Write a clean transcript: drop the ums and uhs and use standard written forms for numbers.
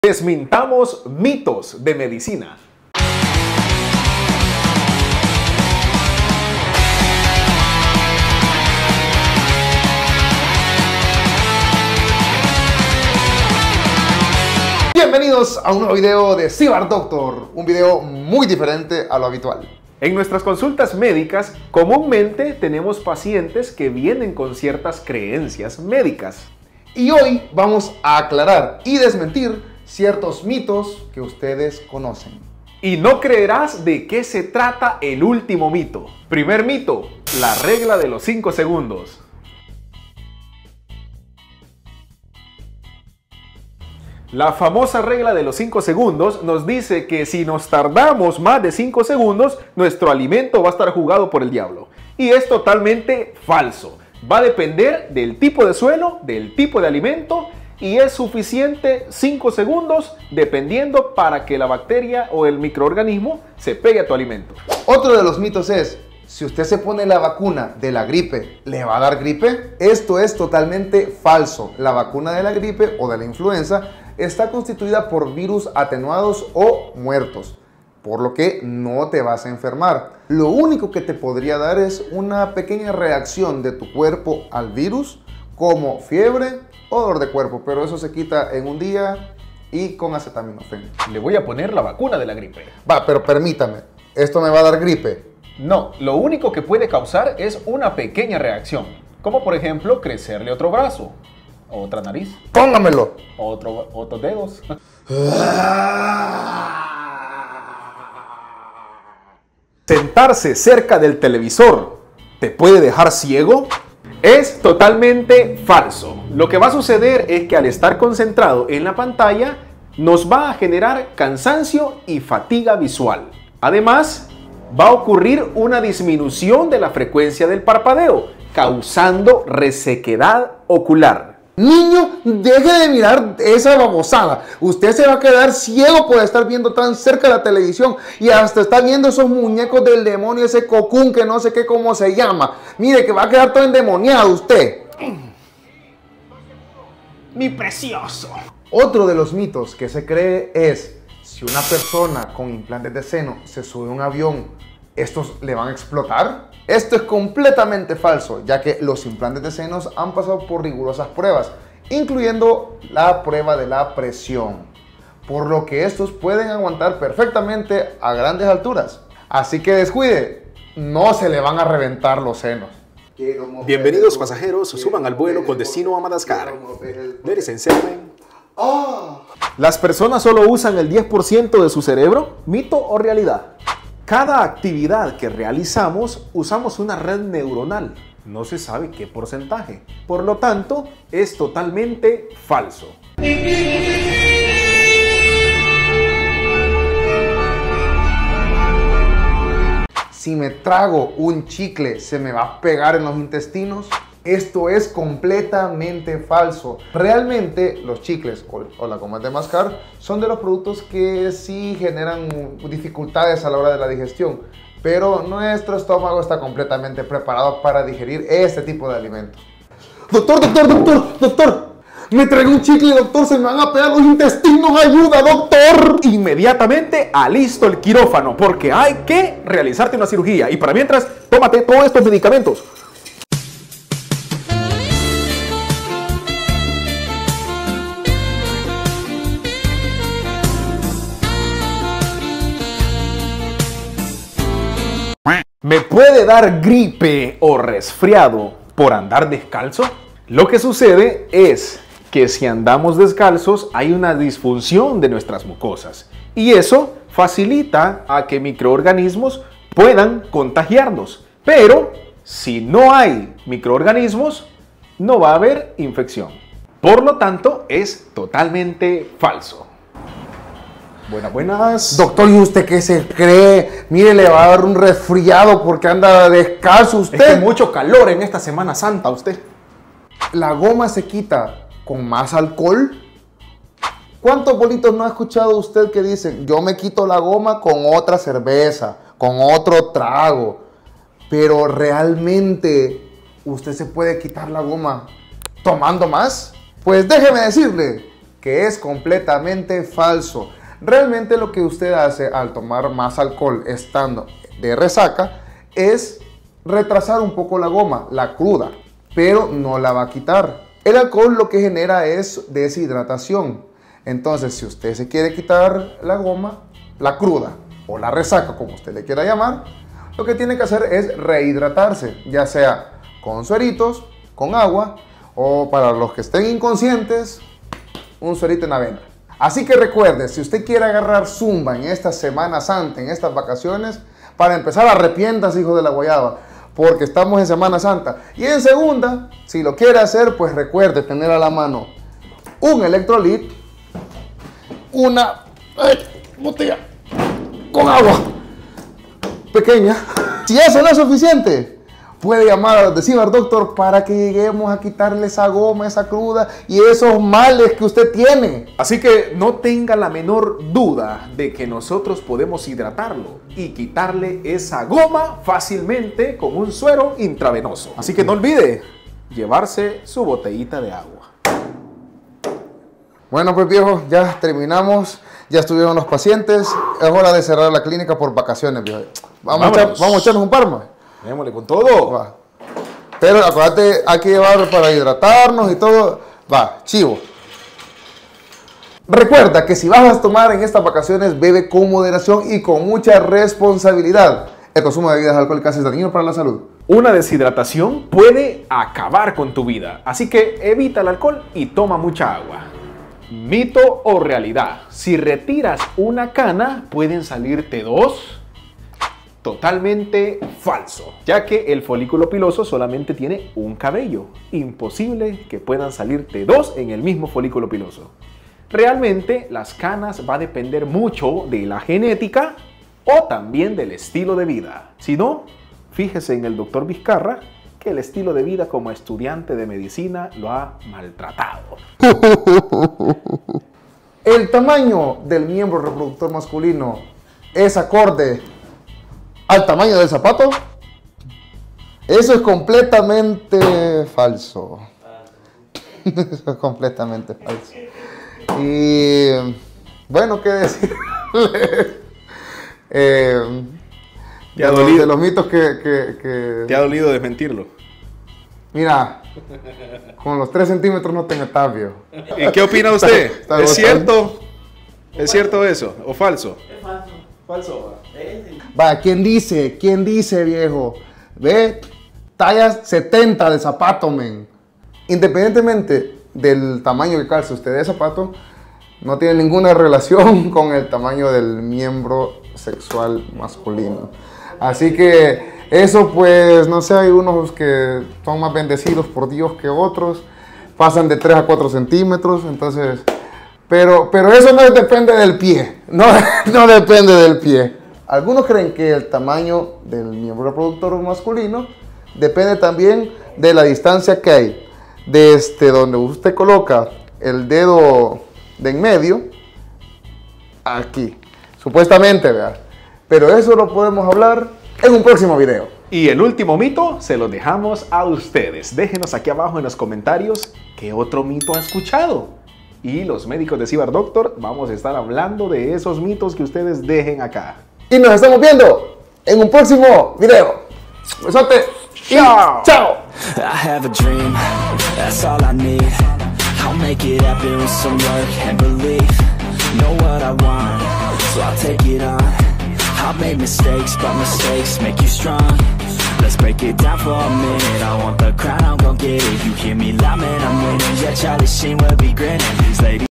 Desmintamos mitos de medicina. Bienvenidos a un nuevo video de Cibar Doctor, un video muy diferente a lo habitual. En nuestras consultas médicas, comúnmente tenemos pacientes que vienen con ciertas creencias médicas. Y hoy vamos a aclarar y desmentir ciertos mitos que ustedes conocen. Y no creerás de qué se trata el último mito. Primer mito, la regla de los 5 segundos. La famosa regla de los 5 segundos nos dice que si nos tardamos más de 5 segundos, nuestro alimento va a estar jugado por el diablo. Y es totalmente falso. Va a depender del tipo de suelo, del tipo de alimento, y es suficiente 5 segundos dependiendo para que la bacteria o el microorganismo se pegue a tu alimento. Otro de los mitos es, si usted se pone la vacuna de la gripe, ¿le va a dar gripe? Esto es totalmente falso. La vacuna de la gripe o de la influenza está constituida por virus atenuados o muertos, por lo que no te vas a enfermar. Lo único que te podría dar es una pequeña reacción de tu cuerpo al virus, como fiebre o dolor de cuerpo, pero eso se quita en un día y con acetaminofén. Le voy a poner la vacuna de la gripe. Va, pero permítame, ¿esto me va a dar gripe? No, lo único que puede causar es una pequeña reacción, como por ejemplo crecerle otro brazo, otra nariz, ¡Póngamelo! otros dedos. ¿Sentarse cerca del televisor te puede dejar ciego? Es totalmente falso. Lo que va a suceder es que al estar concentrado en la pantalla nos va a generar cansancio y fatiga visual. Además, va a ocurrir una disminución de la frecuencia del parpadeo, causando resequedad ocular. Niño, deje de mirar esa babosada. Usted se va a quedar ciego por estar viendo tan cerca la televisión y hasta está viendo esos muñecos del demonio, ese Cocoon que no sé qué cómo se llama. Mire que va a quedar todo endemoniado usted. Mi precioso. Otro de los mitos que se cree es, si una persona con implantes de seno se sube a un avión, ¿estos le van a explotar? Esto es completamente falso, ya que los implantes de senos han pasado por rigurosas pruebas, incluyendo la prueba de la presión, por lo que estos pueden aguantar perfectamente a grandes alturas. Así que descuide, no se le van a reventar los senos. Bienvenidos pasajeros, suban al vuelo con destino a Madagascar. Ladies and gentlemen. ¿Las personas solo usan el 10% de su cerebro? ¿Mito o realidad? Cada actividad que realizamos usamos una red neuronal. No se sabe qué porcentaje. Por lo tanto, es totalmente falso. Si me trago un chicle, ¿se me va a pegar en los intestinos? Esto es completamente falso. Realmente los chicles o la goma de mascar son de los productos que sí generan dificultades a la hora de la digestión, pero nuestro estómago está completamente preparado para digerir este tipo de alimentos. Doctor, me traigo un chicle, doctor, se me van a pegar los intestinos, ayuda, doctor. Inmediatamente alisto el quirófano porque hay que realizarte una cirugía y para mientras, tómate todos estos medicamentos. ¿Me puede dar gripe o resfriado por andar descalzo? Lo que sucede es que si andamos descalzos hay una disfunción de nuestras mucosas y eso facilita a que microorganismos puedan contagiarnos. Pero si no hay microorganismos, no va a haber infección. Por lo tanto, es totalmente falso. Buenas. Doctor, ¿y usted qué se cree? Mire, le va a dar un resfriado porque anda descalzo usted. Es que mucho calor en esta Semana Santa usted. ¿La goma se quita con más alcohol? ¿Cuántos bolitos no ha escuchado usted que dicen, yo me quito la goma con otra cerveza, con otro trago? Pero realmente, ¿usted se puede quitar la goma tomando más? Pues déjeme decirle que es completamente falso. Realmente lo que usted hace al tomar más alcohol estando de resaca es retrasar un poco la goma, la cruda, pero no la va a quitar. El alcohol lo que genera es deshidratación. Entonces, si usted se quiere quitar la goma, la cruda o la resaca, como usted le quiera llamar, lo que tiene que hacer es rehidratarse, ya sea con sueritos, con agua, o para los que estén inconscientes, un suerito en avena. Así que recuerde, si usted quiere agarrar zumba en esta Semana Santa, en estas vacaciones, para empezar, arrepiéntase, hijo de la guayaba, porque estamos en Semana Santa. Y en segunda, si lo quiere hacer, pues recuerde tener a la mano un electrolit, una botella con agua pequeña. Si eso no es suficiente, puede llamar a The Cibar Doctor para que lleguemos a quitarle esa goma, esa cruda y esos males que usted tiene. Así que no tenga la menor duda de que nosotros podemos hidratarlo y quitarle esa goma fácilmente con un suero intravenoso. Así que no olvide llevarse su botellita de agua. Bueno, pues viejo, ya terminamos. Ya estuvieron los pacientes. Es hora de cerrar la clínica por vacaciones, viejo. Vamos a echarnos un par más. Démosle con todo. Va. Pero acuérdate, hay que llevarlo para hidratarnos y todo. Va, chivo. Recuerda que si vas a tomar en estas vacaciones, bebe con moderación y con mucha responsabilidad. El consumo de bebidas alcohólicas es dañino para la salud. Una deshidratación puede acabar con tu vida. Así que evita el alcohol y toma mucha agua. ¿Mito o realidad? Si retiras una cana, ¿pueden salirte dos? Totalmente falso, ya que el folículo piloso solamente tiene un cabello. Imposible que puedan salirte dos en el mismo folículo piloso. Realmente las canas va a depender mucho de la genética o también del estilo de vida. Si no, fíjese en el doctor Vizcarra, que el estilo de vida como estudiante de medicina lo ha maltratado. El tamaño del miembro reproductor masculino es acorde al tamaño del zapato. Eso es completamente falso. Eso es completamente falso. Y bueno, ¿qué decir? ¿Te ha dolido? De los mitos que... ¿Te ha dolido desmentirlo? Mira, con los 3 centímetros no te metas, viejo. ¿Y qué opina usted? ¿Es cierto? ¿Es cierto eso? ¿O falso? Es falso. Falso. Va, ¿quién dice, viejo? Ve, talla 70 de zapato, men. Independientemente del tamaño que calce usted de zapato, no tiene ninguna relación con el tamaño del miembro sexual masculino. Así que eso, pues, no sé, hay unos que son más bendecidos por Dios que otros, pasan de 3 a 4 centímetros, entonces, pero eso no depende del pie, no depende del pie. Algunos creen que el tamaño del miembro reproductor masculino depende también de la distancia que hay desde donde usted coloca el dedo de en medio, aquí, supuestamente, ¿verdad? Pero eso lo podemos hablar en un próximo video. Y el último mito se lo dejamos a ustedes. Déjenos aquí abajo en los comentarios qué otro mito ha escuchado. Y los médicos de Cibar Doctor vamos a estar hablando de esos mitos que ustedes dejen acá. Y nos estamos viendo en un próximo video. Besote. ¡Chao! ¡Chao! I have a dream, that's all I need. I'll make it happen with some work and belief. Know what I want, so I'll take it on. I've made mistakes, but mistakes make you strong. Let's break it down for a minute. I want the crown, I'm gon' get it. You hear me loud, man, I'm winning. Yeah, Charlie Sheen will be grinning. These ladies